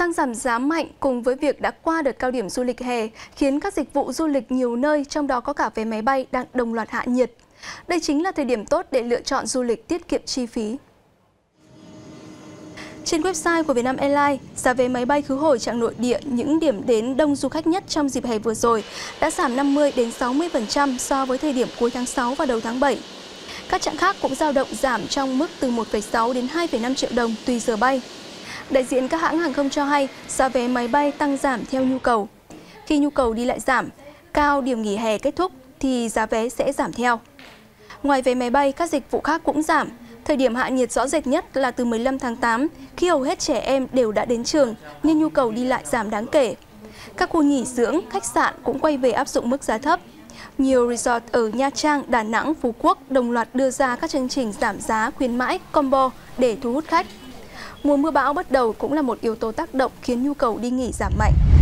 Xăng giảm giá mạnh cùng với việc đã qua đợt cao điểm du lịch hè khiến các dịch vụ du lịch nhiều nơi, trong đó có cả vé máy bay, đang đồng loạt hạ nhiệt. Đây chính là thời điểm tốt để lựa chọn du lịch tiết kiệm chi phí. Trên website của Vietnam Airlines, giá vé máy bay khứ hồi chặng nội địa những điểm đến đông du khách nhất trong dịp hè vừa rồi đã giảm 50 đến 60% so với thời điểm cuối tháng 6 và đầu tháng 7. Các chặng khác cũng dao động giảm trong mức từ 1,6 đến 2,5 triệu đồng tùy giờ bay. Đại diện các hãng hàng không cho hay giá vé máy bay tăng giảm theo nhu cầu. Khi nhu cầu đi lại giảm, cao điểm nghỉ hè kết thúc thì giá vé sẽ giảm theo. Ngoài vé máy bay, các dịch vụ khác cũng giảm. Thời điểm hạ nhiệt rõ rệt nhất là từ 15 tháng 8, khi hầu hết trẻ em đều đã đến trường, nhưng nhu cầu đi lại giảm đáng kể. Các khu nghỉ dưỡng, khách sạn cũng quay về áp dụng mức giá thấp. Nhiều resort ở Nha Trang, Đà Nẵng, Phú Quốc đồng loạt đưa ra các chương trình giảm giá khuyến mãi, combo để thu hút khách. Mùa mưa bão bắt đầu cũng là một yếu tố tác động khiến nhu cầu đi nghỉ giảm mạnh.